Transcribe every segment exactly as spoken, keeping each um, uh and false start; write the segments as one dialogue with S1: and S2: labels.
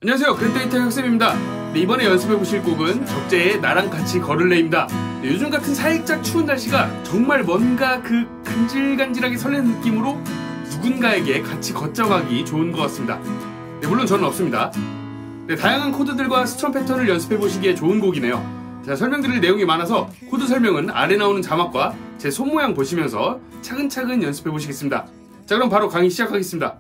S1: 안녕하세요, 그랜드기타 혁쌤입니다. 네, 이번에 연습해보실 곡은 적재의 나랑 같이 걸을래입니다. 네, 요즘 같은 살짝 추운 날씨가 정말 뭔가 그 간질간질하게 설레는 느낌으로 누군가에게 같이 걷자고 하기 좋은 것 같습니다. 네, 물론 저는 없습니다. 네, 다양한 코드들과 스트럼 패턴을 연습해보시기에 좋은 곡이네요. 제가 설명드릴 내용이 많아서 코드 설명은 아래 나오는 자막과 제 손모양 보시면서 차근차근 연습해보시겠습니다. 자, 그럼 바로 강의 시작하겠습니다.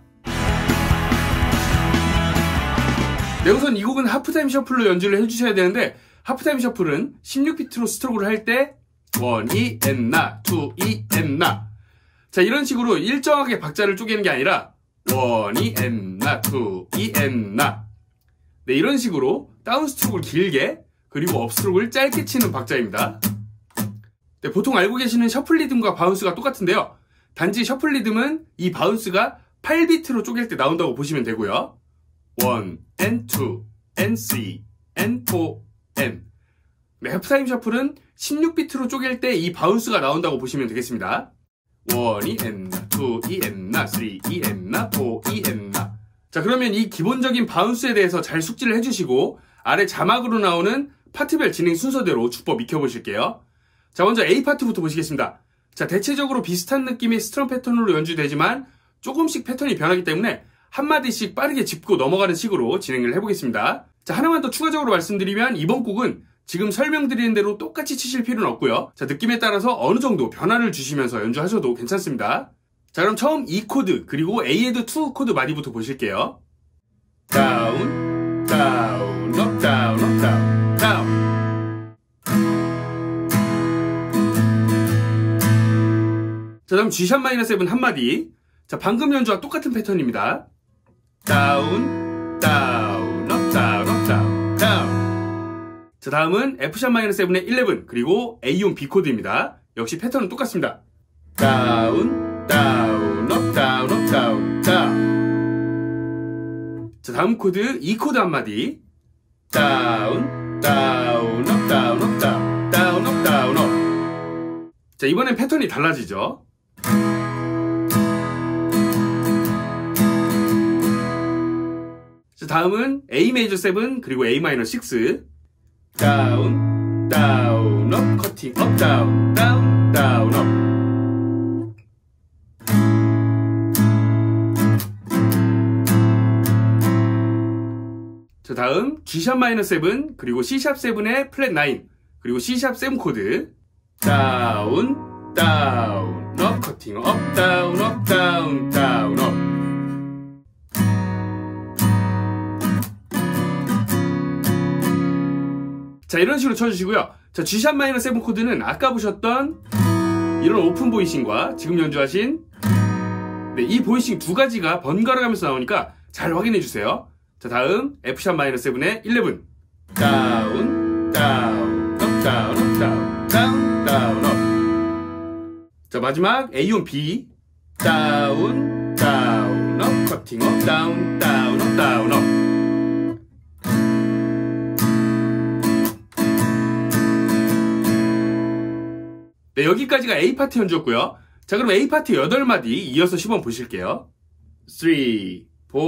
S1: 네, 우선 이 곡은 하프타임 셔플로 연주를 해주셔야 되는데, 하프타임 셔플은 십육 비트로 스트로크를 할 때 원, 이, 엔나, 투, 이, 엔나. 자, 이런 식으로 일정하게 박자를 쪼개는 게 아니라 원, 이, 엔나, 투, 이, 엔나. 네, 이런 식으로 다운 스트로크를 길게 그리고 업 스트로크를 짧게 치는 박자입니다. 네, 보통 알고 계시는 셔플 리듬과 바운스가 똑같은데요. 단지 셔플 리듬은 이 바운스가 팔 비트로 쪼갤 때 나온다고 보시면 되고요. 원, 엔, 투, 엔, 쓰리, 엔, 포, 엔. 네, 하프타임 셔플은 십육 비트로 쪼갤 때 이 바운스가 나온다고 보시면 되겠습니다. 원, 이, 엔나, 투, 이, 엔나, 쓰리, 이, 엔나, 포, 이, 엔나. 자, 그러면 이 기본적인 바운스에 대해서 잘 숙지를 해주시고 아래 자막으로 나오는 파트별 진행 순서대로 주법 익혀보실게요. 자, 먼저 A 파트부터 보시겠습니다. 자, 대체적으로 비슷한 느낌의 스트럼 패턴으로 연주되지만 조금씩 패턴이 변하기 때문에 한마디씩 빠르게 짚고 넘어가는 식으로 진행을 해보겠습니다. 자, 하나만 더 추가적으로 말씀드리면 이번 곡은 지금 설명드리는 대로 똑같이 치실 필요는 없고요. 자, 느낌에 따라서 어느 정도 변화를 주시면서 연주하셔도 괜찮습니다. 자, 그럼 처음 E 코드 그리고 A에도 투 코드 마디부터 보실게요. 다운, 다운, 업, 다운, 업, 다운, 다운. 자, 다음 G샵 마이너 세븐 한마디. 자, 방금 연주와 똑같은 패턴입니다. 다운, 다운, 업, 다운, 업, 다운, 다운. 자, 다음은 F샵 마이너 세븐의 일레븐 그리고 A온 B 코드입니다. 역시 패턴은 똑같습니다. 다운, 다운, 업, 다운, 업, 다운, 다운. 자, 다음 코드 E 코드 한마디. 다운, 다운, 업, 다운, 업, 다운, 다운, 업, 다운, 업. 자, 이번엔 패턴이 달라지죠. 자, 다음은 A 메이저 세븐 그리고 A 마이너 식스. 다운, 다운, 업, 커팅, 업, 다운, 다운, 다운, 업. 자, 다음 G샵 마이너 세븐 그리고 C샵 세븐의 플랫 나인 그리고 C샵 세븐 코드. 다운, 다운, 업, 커팅, 업, 다운, 업, 다운, 다운, 업. 자, 이런 식으로 쳐주시고요. 자, G샵 마이너 세븐 코드는 아까 보셨던 이런 오픈 보이싱과 지금 연주하신 네, 이 보이싱 두 가지가 번갈아 가면서 나오니까 잘 확인해 주세요. 자, 다음 F샵 마이너 세븐의 일레븐. 다운, 다운, 업, 다운, 업, 다운, 다운, 다운, 업. 자, 마지막 A온 B. 다운, 다운, 업, 커팅, 업, 다운, 다운, 업, 다운, 업. 네, 여기까지가 A 파트 연주였고요. 자, 그럼 A 파트 여덟 마디 이어서 시범 보실게요. 삼, 사.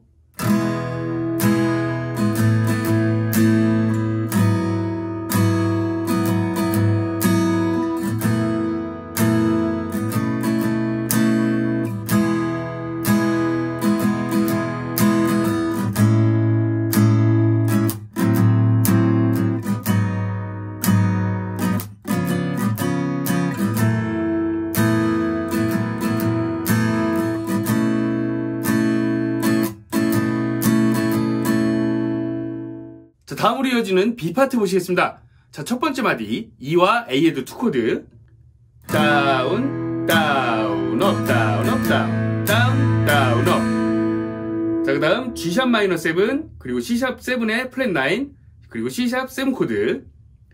S1: 자, 다음으로 이어지는 B 파트 보시겠습니다. 자, 첫 번째 마디 E와 A에도 투 코드. 다운, 다운, 업, 다운, 업, 다운, 다운, 다운, 업. 자, 그 다음 G샵 마이너 세븐 그리고 C샵 세븐의 플랫 나인 그리고 C샵 세븐 코드.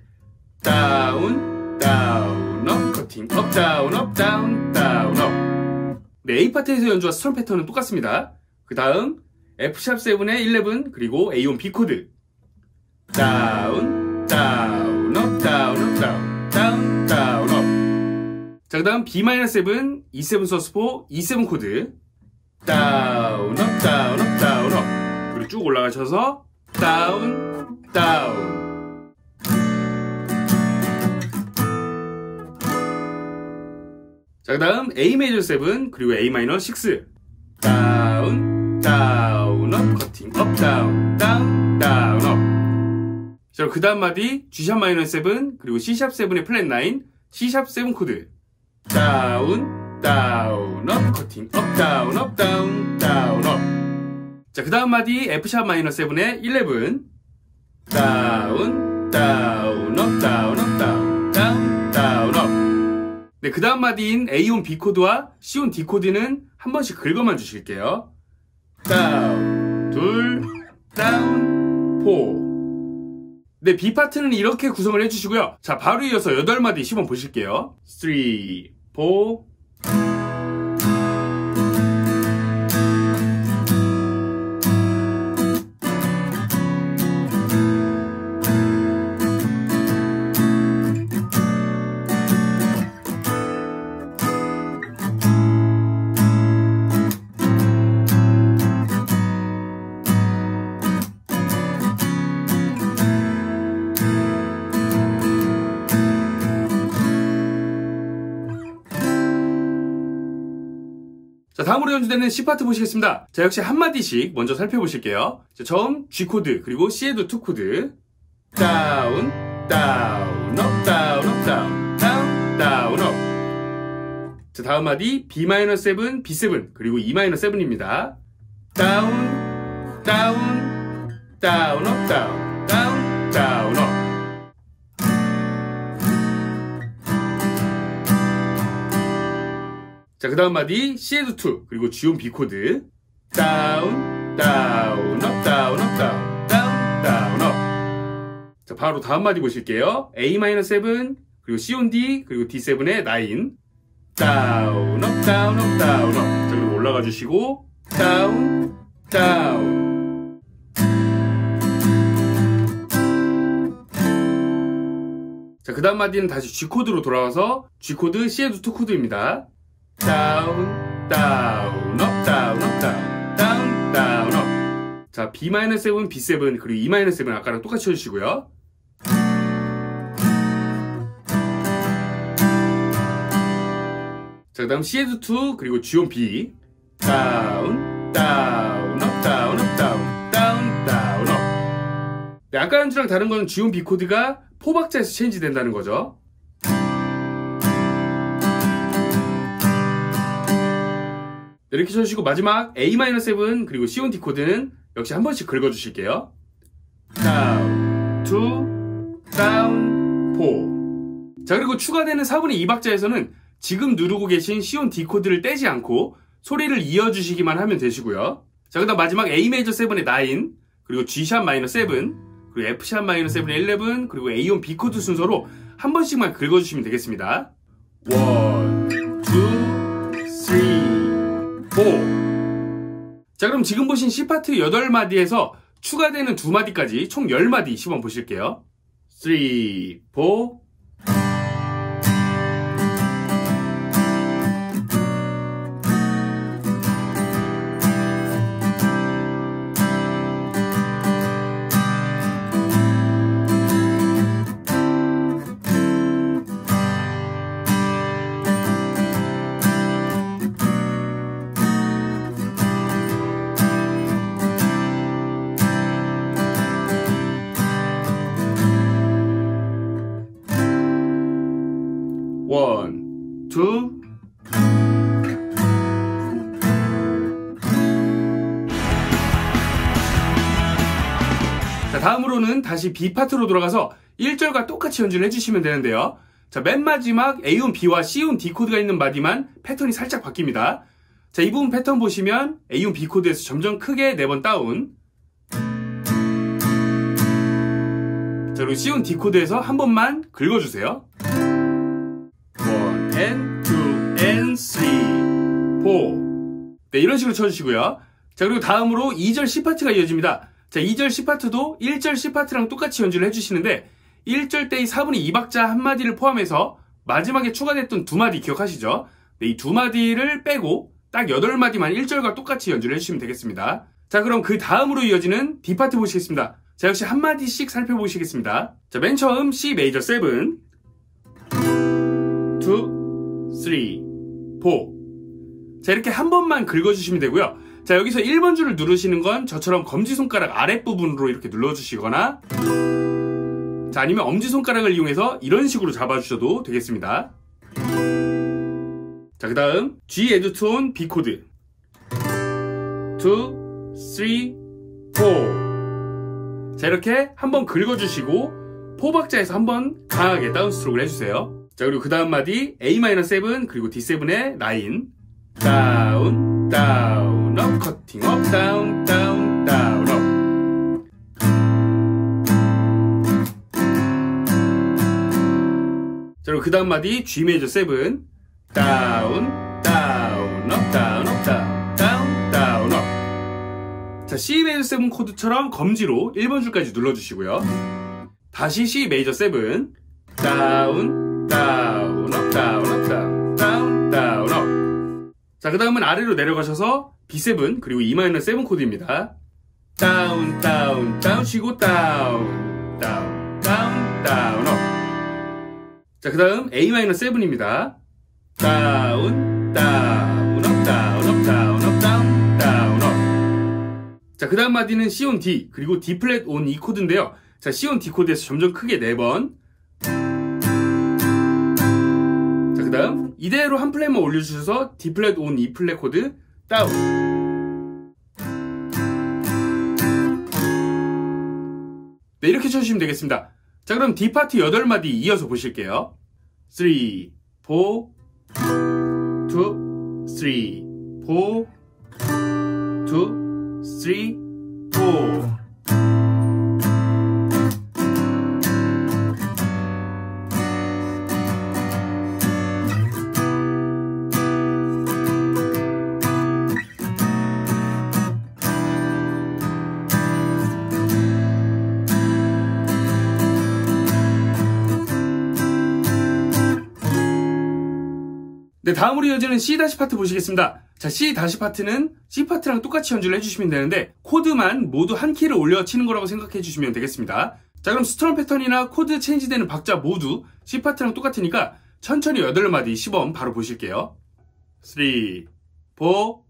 S1: 다운, 다운, 업, 커팅, 업, 다운, 업, 다운, 다운, 업. 네, A 파트에서 연주와 스트럼 패턴은 똑같습니다. 그 다음 F샵 세븐의 일레븐 그리고 A온 B 코드. 다운, 다운, 업, 다운, 업, 다운, 다운, 다운, 업. 자, 그 다음 B 마이너 세븐, 이 세븐 서스포, 이 세븐 코드. 다운, 업, 다운, 업, 다운, 업. 그리고 쭉 올라가셔서 다운, 다운. 자, 그 다음 A 메이저 칠 그리고 A 마이너 육. 다운, 다운, 업, 커팅, 업, 다운, 다운, 다운, 업. 자, 그 다음 마디 G 샵 마이너 칠 그리고 C 샵 칠의 플랫 나인, C 샵 칠 코드. 다운, 다운, 업, 커팅, 업, 다운, 업, 다운, 다운, 업. 자, 그 다음 마디 F 샵 마이너 칠의 십일. 다운, 다운, 업, 다운, 업, 다운, 다운, 다운, 업. 네, 그 다음 마디인 A 온 B 코드와 C 온 D 코드는 한 번씩 긁어만 주실게요. 다운, 둘, 다운, 포. 네, B 파트는 이렇게 구성을 해주시고요. 자, 바로 이어서 여덟 마디 시범 보실게요. 삼, 사. 자, 다음으로 연주되는 C 파트 보시겠습니다. 자, 역시 한마디씩 먼저 살펴보실게요. 자, 처음 G 코드, 그리고 C에도 이 코드. 다운, 다운, 업, 다운, 업, 다운, 다운, 다운, 업. 자, 다음 마디 B 마이너 칠, B 칠, 그리고 E 마이너 칠입니다. 다운, 다운, 다운, 업, 다운, 다운, 다운, 업. 자, 그 다음 마디 C에도 이, 그리고 G 온 B 코드. 다운, 다운, 업, 다운, 업, 다운, 다운, 다운, 업. 자, 바로 다음 마디 보실게요. A 마이너 칠, 그리고 C 온 D, 그리고 D 칠의 나인. 다운, 업, 다운, 업, 다운, 업. 자, 그리고 올라가 주시고 다운, 다운. 자, 그 다음 마디는 다시 G 코드로 돌아와서 G 코드, C에도 이 코드입니다. 다운, 다운, 업, 다운, 업, 다운, 다운, 다운, 업. 자, B 마이너 칠, B 칠, 그리고 E 마이너 칠 아까랑 똑같이 해주시고요. 자, 그 다음 C에도 이, 그리고 G 온 B. 다운, 다운, 업, 다운, 업, 다운, 다운, 다운, 업. 네, 아까 연주랑 다른 건 G 온 B 코드가 포박자에서 체인지 된다는 거죠. 이렇게 쳐주시고 마지막 A 마이너 칠 그리고 C 온 D 코드는 역시 한 번씩 긁어주실게요. 다운, 투, 다운, 포. 자, 그리고 추가되는 사분의 이 박자에서는 지금 누르고 계신 C 온 D 코드를 떼지 않고 소리를 이어주시기만 하면 되시고요. 자, 그 다음 마지막 A 메이저 칠의 나인, 그리고 G 샵 마이너 칠, 그리고 F 샵 마이너 칠의 십일, 그리고 A 온 B 코드 순서로 한 번씩만 긁어주시면 되겠습니다. 원, 투, 쓰리, 포. 자, 그럼 지금 보신 C 파트 여덟 마디에서 추가되는 두 마디까지 총 열 마디 시범 보실게요. 삼, 사. 원, 투. 자, 다음으로는 다시 B 파트로 돌아가서 일 절과 똑같이 연주를 해주시면 되는데요. 자, 맨 마지막 A 온 B와 C 온 D 코드가 있는 마디만 패턴이 살짝 바뀝니다. 자, 이 부분 패턴 보시면 A 온 B 코드에서 점점 크게 네 번 다운. 자, 그리고 C 온 D 코드에서 한 번만 긁어주세요. 원, and, two, and, three, four. 네, 이런 식으로 쳐주시고요. 자, 그리고 다음으로 이 절 C 파트가 이어집니다. 자, 이 절 C 파트도 일 절 C 파트랑 똑같이 연주를 해주시는데 일 절 때의 사분의 이 박자 한 마디를 포함해서 마지막에 추가됐던 두 마디 기억하시죠? 네, 이 두 마디를 빼고 딱 여덟 마디만 일 절과 똑같이 연주를 해주시면 되겠습니다. 자, 그럼 그 다음으로 이어지는 D 파트 보시겠습니다. 자, 역시 한마디씩 살펴보시겠습니다. 자, 맨 처음 C 메이저 세븐, 투, 쓰리, 포. 자, 이렇게 한 번만 긁어주시면 되고요. 자, 여기서 일 번 줄을 누르시는 건 저처럼 검지손가락 아랫부분으로 이렇게 눌러주시거나, 자, 아니면 엄지손가락을 이용해서 이런 식으로 잡아주셔도 되겠습니다. 자, 그 다음 G add to on B 코드, 투, 쓰리, 포. 자, 이렇게 한번 긁어주시고 포박자에서 한번 강하게 다운스트로크를 해주세요. 자, 그리고 그 다음 마디 A 마이너 세븐 그리고 디 세븐의 나인, 다운, 다운, 업, 커팅, 업, 다운, 다운, 다운, 업. 자, 그리고 그 다음 마디 G 메이저 세븐, 다운, 다운, 업, 다운, 업, 다운, 다운, 다운, 업. 자, C 메이저 세븐 코드처럼 검지로 일 번 줄까지 눌러주시고요. 다시 C 메이저 세븐, 다운, 다운, 업, 다운, 업, 다운, 다운, 다운, 업. 자, 그 다음은 아래로 내려가셔서 비 세븐 그리고 E 마이너 세븐 코드입니다. 다운, 다운, 다운 쉬고 다운, 다운, 다운, 다운, 업. 자, 그 다음 A 마이너 세븐입니다. 다운, 다운, 업, 다운, 업, 다운, 업, 다운, 다운, 업. 자, 그 다음 마디는 C on D 그리고 D 플랫 on E 코드인데요. 자, C on D 코드에서 점점 크게 네 번. 자, 그 다음 이대로 한 플랫만 올려주셔서 D 플랫 on E 플랫 코드 다운. 네, 이렇게 쳐주시면 되겠습니다. 자, 그럼 D 파트 여덟 마디 이어서 보실게요. 쓰리, 포, 투, 쓰리, 포, 투, 쓰리, 포. 네, 다음으로 이어지는 C 다시 파트 보시겠습니다. 자, C 다시 파트는 C 파트랑 똑같이 연주를 해주시면 되는데 코드만 모두 한 키를 올려 치는 거라고 생각해 주시면 되겠습니다. 자, 그럼 스트럼 패턴이나 코드 체인지되는 박자 모두 C 파트랑 똑같으니까 천천히 여덟 마디 시범 바로 보실게요. 쓰리, 포.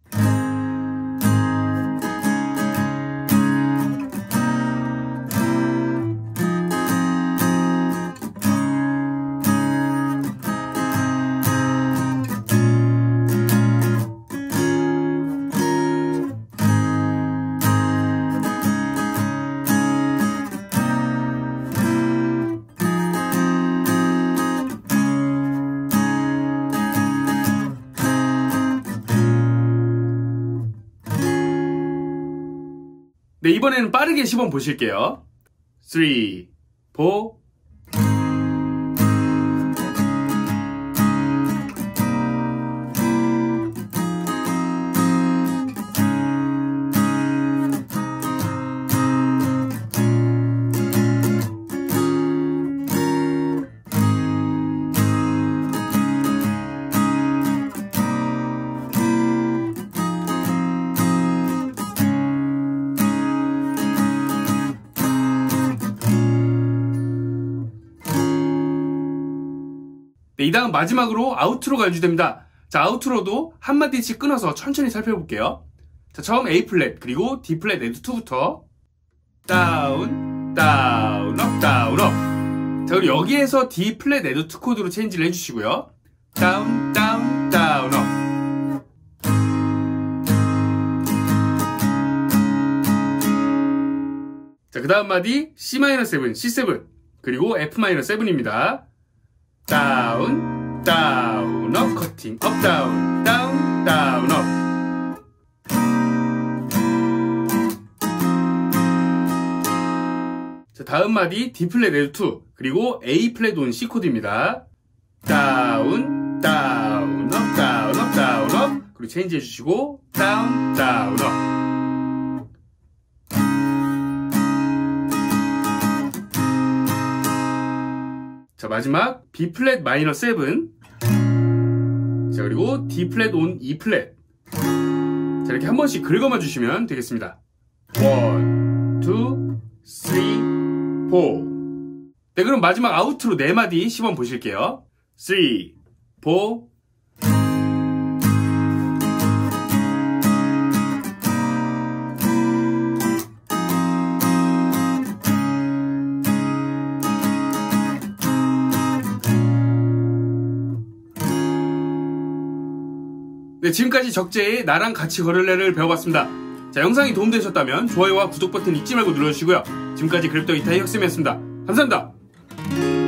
S1: 네, 이번에는 빠르게 시범 보실게요. 쓰리, 포. 네, 이 다음 마지막으로 아우트로가 연주됩니다. 자, 아우트로도 한마디씩 끊어서 천천히 살펴볼게요. 자, 처음 A 플랫 그리고 D 플랫 에드 투부터 다운, 다운, 업, 다운, 업. 자, 그리고 여기에서 D 플랫 에드 투 코드로 체인지를 해주시고요. 다운, 다운, 다운, 업. 자, 그 다음 마디 C 마이너 세븐, C 세븐 그리고 F 마이너 세븐입니다. 다운, 다운, 업, 커팅, 업, 다운, 다운, 다운, 업. 자, 다음 마디 D 플랫 에드 투 그리고 A 플랫 온 C 코드입니다. 다운, 다운, 업, 다운, 업, 다운, 업. 그리고 체인지 해주시고 다운, 다운, 업. 자, 마지막 B 플랫 마이너 세븐. 자, 그리고 D 플랫 온 E 플랫. 자, 이렇게 한 번씩 긁어만 주시면 되겠습니다. 원, 투, 쓰리, 포. 네, 그럼 마지막 아우트로 네 마디 시범 보실게요. 쓰리, 포. 네, 지금까지 적재의 나랑 같이 걸을래를 배워봤습니다. 자, 영상이 도움되셨다면 좋아요와 구독 버튼 잊지 말고 눌러주시고요. 지금까지 그랩더 이타의 혁쌤이었습니다. 감사합니다.